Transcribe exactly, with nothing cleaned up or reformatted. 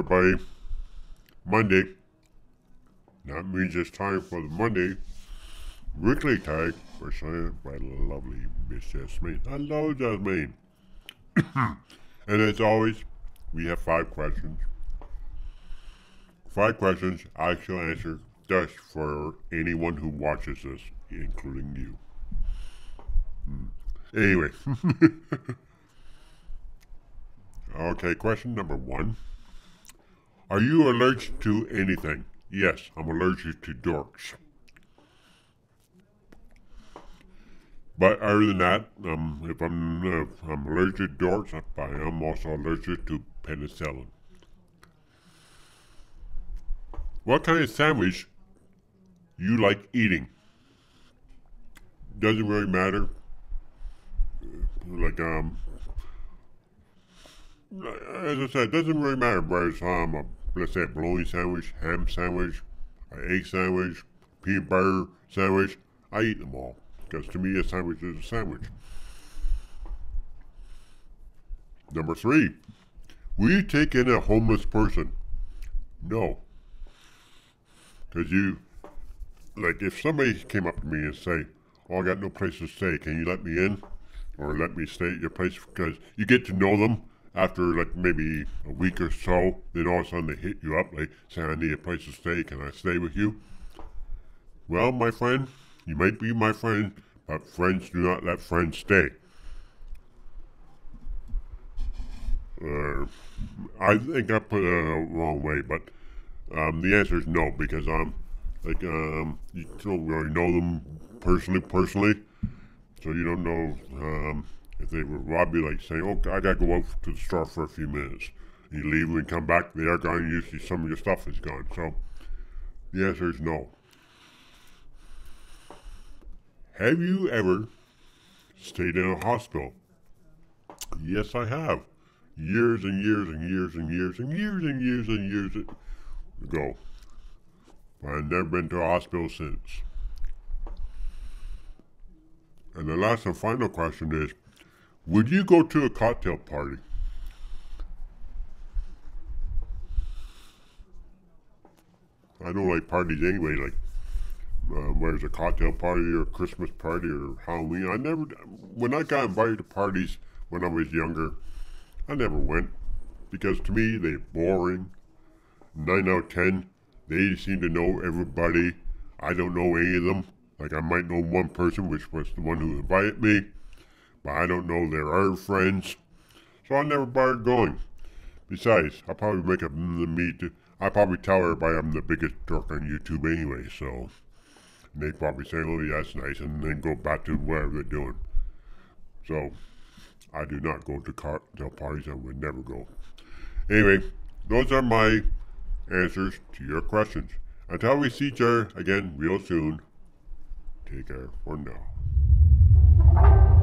everybody. Monday. That means it's time for the Monday weekly tag presented by the lovely Miss Jasmine. I love Jasmine. And as always, we have five questions. Five questions I shall answer just for anyone who watches this, including you. Hmm. Anyway. Okay, question number one. Are you allergic to anything? Yes, I'm allergic to dorks. But other than that, um, if I'm, uh, if I'm allergic to dorks, I am also allergic to penicillin. What kind of sandwich you like eating? Doesn't really matter. Like, um, as I said, it doesn't really matter whether it's, um, a, let's say a bologna sandwich, ham sandwich, an egg sandwich, peanut butter sandwich. I eat them all. Because to me, a sandwich is a sandwich. Number three. Will you take in a homeless person? No. Because you, like if somebody came up to me and say, oh, I got no place to stay, can you let me in? Or let me stay at your place? Because you get to know them after like maybe a week or so, then all of a sudden they hit you up, like say, I need a place to stay, can I stay with you? Well, my friend, you might be my friend, but friends do not let friends stay. Uh, I think I put it the wrong way, but um, the answer is no, because um, like um, you don't really know them personally, personally, so you don't know um, if they would rob you, like saying, "Oh, I gotta go out to the store for a few minutes." You leave and come back, they are gone. Usually, some of your stuff is gone. So the answer is no. Have you ever stayed in a hospital? Yes, I have. Years and years and years and years and years and years and years ago. But I've never been to a hospital since. And the last and final question is, would you go to a cocktail party? I don't like parties anyway, like Uh, whether it's a cocktail party or a Christmas party or Halloween. I never, when I got invited to parties when I was younger, I never went because to me they're boring. Nine out of ten, they seem to know everybody. I don't know any of them. Like I might know one person, which was the one who invited me, but I don't know their other friends. So I never bothered going. Besides, I'll probably make up the me to. I probably tell everybody I'm the biggest dork on YouTube anyway. So. And they probably say, oh, yeah, that's nice, and then go back to whatever they're doing. So, I do not go to cocktail parties and would never go. Anyway, those are my answers to your questions. Until we see each other again real soon, take care for now.